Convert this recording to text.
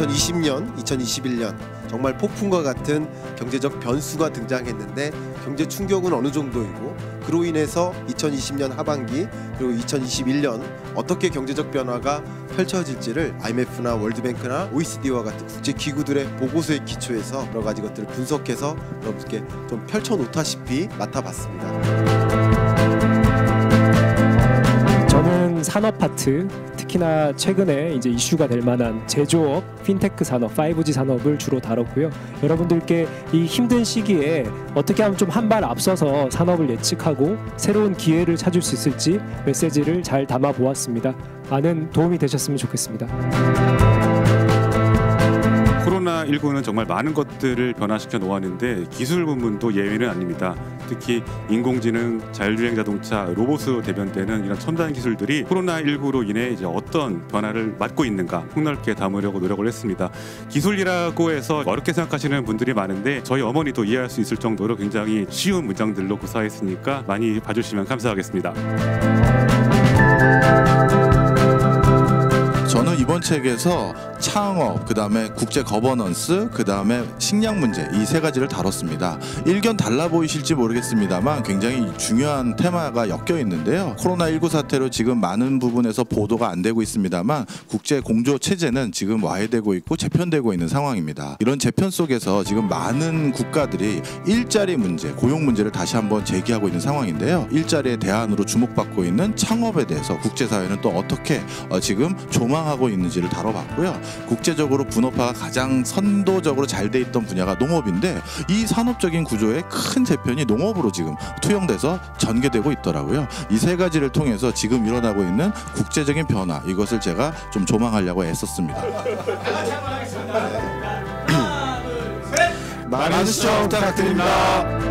2020년, 2021년 정말 폭풍과 같은 경제적 변수가 등장했는데 경제 충격은 어느 정도이고 그로 인해서 2020년 하반기 그리고 2021년 어떻게 경제적 변화가 펼쳐질지를 IMF나 월드뱅크나 OECD와 같은 국제기구들의 보고서에 기초해서 여러 가지 것들을 분석해서 여러분께 좀 펼쳐놓다시피 맡아봤습니다. 저는 산업 파트, 특히나 최근에 이제 이슈가 될 만한 제조업, 핀테크 산업, 5G 산업을 주로 다뤘고요. 여러분들께 이 힘든 시기에 어떻게 하면 좀 한 발 앞서서 산업을 예측하고 새로운 기회를 찾을 수 있을지 메시지를 잘 담아 보았습니다. 많은 도움이 되셨으면 좋겠습니다. 코로나19는 정말 많은 것들을 변화시켜 놓았는데 기술 부문도 예외는 아닙니다. 특히 인공지능, 자율주행 자동차, 로봇으로 대변되는 이런 첨단 기술들이 코로나19로 인해 이제 어떤 변화를 맞고 있는가 폭넓게 담으려고 노력을 했습니다. 기술이라고 해서 어렵게 생각하시는 분들이 많은데 저희 어머니도 이해할 수 있을 정도로 굉장히 쉬운 문장들로 구사했으니까 많이 봐주시면 감사하겠습니다. 저는 이번 책에서 창업, 그다음에 국제 거버넌스, 그다음에 식량 문제 이 세 가지를 다뤘습니다. 일견 달라 보이실지 모르겠습니다만 굉장히 중요한 테마가 엮여 있는데요. 코로나19 사태로 지금 많은 부분에서 보도가 안 되고 있습니다만 국제 공조 체제는 지금 와해되고 있고 재편되고 있는 상황입니다. 이런 재편 속에서 지금 많은 국가들이 일자리 문제, 고용 문제를 다시 한번 제기하고 있는 상황인데요. 일자리의 대안으로 주목받고 있는 창업에 대해서 국제사회는 또 어떻게 지금 조망하고 있는지를 다뤄봤고요. 국제적으로 분업화가 가장 선도적으로 잘 돼 있던 분야가 농업인데 이 산업적인 구조의 큰 재편이 농업으로 지금 투영돼서 전개되고 있더라고요. 이 세 가지를 통해서 지금 일어나고 있는 국제적인 변화, 이것을 제가 좀 조망하려고 애썼습니다. 많은 시청 부탁드립니다.